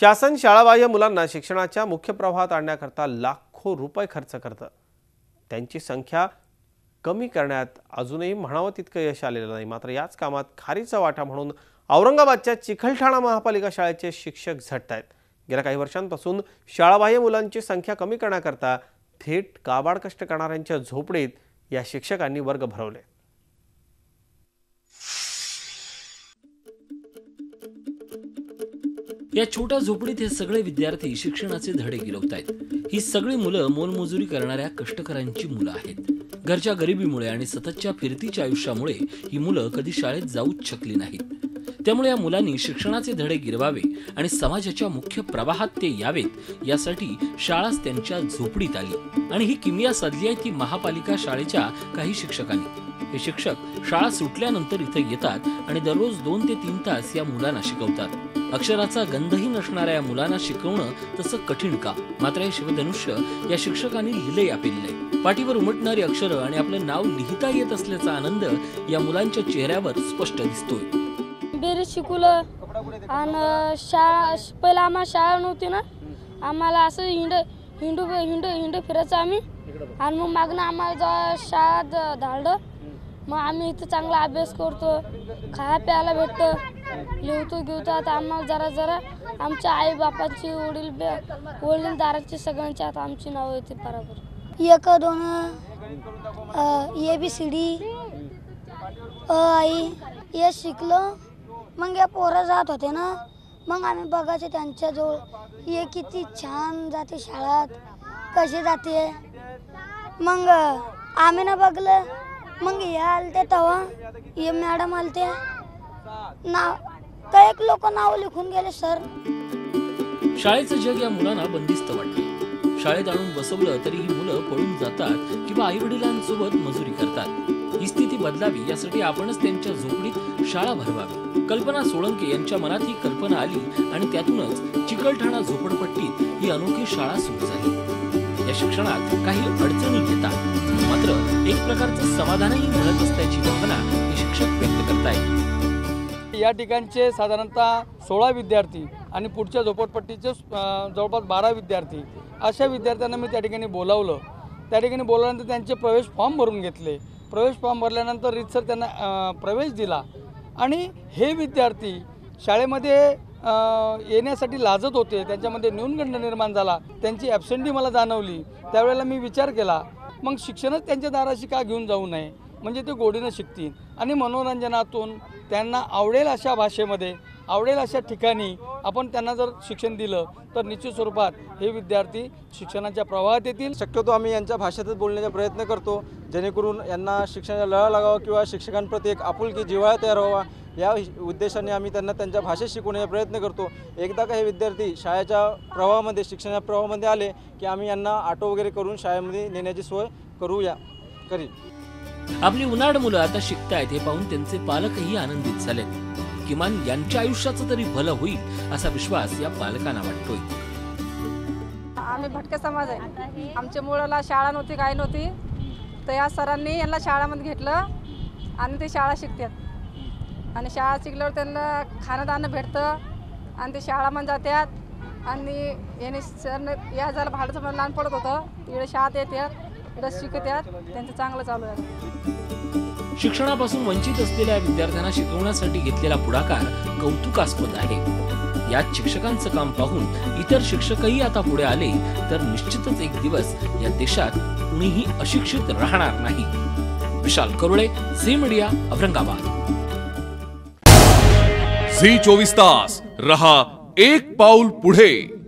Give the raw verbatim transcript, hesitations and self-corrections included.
शासन शाळाबाह्य मुलांना शिक्षणाच्या मुख्य प्रवाहात आणण्याकरता लाखो रुपये खर्च करतं। त्यांची संख्या कमी करण्यात अजूनही म्हणावं तितकं यश आलेलं नाही। मात्र याच कामात खारीचा वाटा म्हणून औरंगाबादच्या चिखलठाणा महापालिका शाळेचे शिक्षक झटतायत। गेल्या काही वर्षांपासून शाळाबाह्य मुलांची संख्या कमी करण्याकरता थेट काबाड कष्ट करणाऱ्यांच्या झोपडीत या शिक्षकांनी वर्ग भरवले। या छोट्या झोपडीत हे सगळे विद्यार्थी शिक्षणाचे धडे गिरवतायत। ही सगळी मुलं मोलमजुरी करणाऱ्या कष्टकऱ्यांची मुलं आहेत। घरच्या गरिबीमुळे आणि सततच्या फिरतीच्या आयुष्यामुळे ही मुलं कधी शाळेत जाऊच शकली नाहीत। त्यामुळे या मुलांनी शिक्षणाचे धडे गिरवावे आणि समाजाच्या मुख्य प्रवाहात ते यावेत यासाठी शाळाच त्यांच्या झोपडीत आली आणि ही किमया साधली आहे ती महापालिका शाळेच्या काही शिक्षकांनी। हे शिक्षक शाळा सुटल्यानंतर इथे येतात आणि दररोज दोन ते तीन तास या मुलांना शिकवतात। अक्षराचा गंधही नसणाऱ्या या मुलांना शिकवणं तसं कठीण का? मात्र हे शिवधनुष्य या शिक्षकांनी लिहिले आपले पाठीवर उमटणारी अक्षरं आणि आपलं नाव लिहिता येत असल्याचा आनंद या मुलांच्या चेहऱ्यावर स्पष्ट दिसतोय। बेरीज शिकवलं आणि शाळा पहिला आम्हाला शाळा नव्हती ना, आम्हाला असं हिंड हिंडू हिंड हिंड फिरायचं आम्ही आणि मग मागणं आम्हाला जेव्हा शाळेत धाडलं मग आम्ही इथं चांगला अभ्यास करतो, खाया प्यायला भेटतं, लिहतो घेतो। आता आम्हाला जरा जरा आमच्या आई बापाची वडील वडीलदाराची सगळ्यांची आता आमची नावं येते बरोबर। एक दोन ए बी सी डी अ आई हे शिकलो। मग या पोरं जात होते ना, मग आम्ही बघायचे त्यांच्याजवळ हे किती छान जाते शाळेत, कशी जाते। मग आम्ही ना बघलं, मग हे आलते तेव्हा हे मॅडम आलते नाव काही एक लोक नाव लिखून गेले सर। शाळेचं जग या मुलांना बंदिस्त वाटलं। शाळेत आणून बसवलं तरी ही मुलं पळून जातात किंवा आई वडिलांसोबत मजुरी करतात। ही स्थिती बदलावी यासाठी आपणच त्यांच्या झोपडीत शाळा भरवावी। कल्पना सोळंके यांच्या मनात ही कल्पना आली आणि त्यातूनच चिखलठाणा झोपडपट्टीत ही अनोखी शाळा सुरू झाली। या शिक्षणात काही अडचणी येतात मात्र एक प्रकारचं समाधानही मिळत असल्याची भावना हे शिक्षक व्यक्त करतायत। या ठिकाणचे साधारणतः सोळा विद्यार्थी आणि पुढच्या झोपडपट्टीचे जवळपास बारा विद्यार्थी अशा विद्यार्थ्यांना मी त्या ठिकाणी बोलावलं। त्या ठिकाणी बोलल्यानंतर त्यांचे प्रवेश फॉर्म भरून घेतले। प्रवेश फॉर्म भरल्यानंतर रीतसर त्यांना प्रवेश दिला आणि हे विद्यार्थी शाळेमध्ये येण्यासाठी लाजत होते, त्यांच्यामध्ये न्यूनगंड निर्माण झाला, त्यांची ॲब्सेंटी मला जाणवली। त्यावेळेला मी विचार केला मग शिक्षणच त्यांच्या दाराशी का घेऊन जाऊ नये, म्हणजे ते गोडीनं शिकतील आणि मनोरंजनातून त्यांना आवडेल अशा भाषेमध्ये आवडेल अशा ठिकाणी आपण त्यांना जर शिक्षण दिलं तर निश्चित स्वरूपात हे विद्यार्थी शिक्षणाच्या प्रवाहात येतील। शक्यतो आम्ही यांच्या भाषेतच बोलण्याचा प्रयत्न करतो जेणेकरून यांना शिक्षणाचा लळा लागावा किंवा शिक्षकांप्रती एक आपुलकी जिव्हाळा तयार व्हावा या उद्देशाने आम्ही त्यांना त्यांच्या भाषेत शिकवण्याचा प्रयत्न करतो। एकदा का हे विद्यार्थी शाळेच्या प्रवाहामध्ये शिक्षणाच्या प्रवाहामध्ये आले की आम्ही यांना ऑटो वगैरे करून शाळेमध्ये नेण्याची सोय करूया करी। आपली उन्हाळ मुलं आता शिकतायत हे पाहून त्यांचे पालकही आनंदित झालेत। किमान यांच्या आयुष्याचं तरी भलं होईल असा विश्वास या पालकांना वाटतोय। आम्ही भटके समाज आहे, आमच्या मुलाला शाळा नव्हती काय नव्हती, तर या सरांनी यांना शाळेमध्ये घेतलं आणि ते शाळा शिकतात आणि शाळा शिकल्यावर त्यांना खाणं भेटतं आणि ते शाळामध्ये जातात आणि याने सर या जरा भाडं लहान पडत होतं तिकडे शाळेत येतात, इकडे शिकतात, त्यांचं चांगलं चालू आहे। शिक्षणापासून वंचित असलेल्या विद्यार्थ्यांना शिकवण्यासाठी घेतलेला पुढाकार कौतुकास्पद आहे। यात शिक्षकांचं काम पाहून इतर शिक्षकही आता पुढे आले तर निश्चितच एक दिवस या देशात कुणीही अशिक्षित राहणार नाही। विशाल करुळे, झी मीडिया, औरंगाबाद। झी चोवीस तास रहा एक पाऊल पुढे।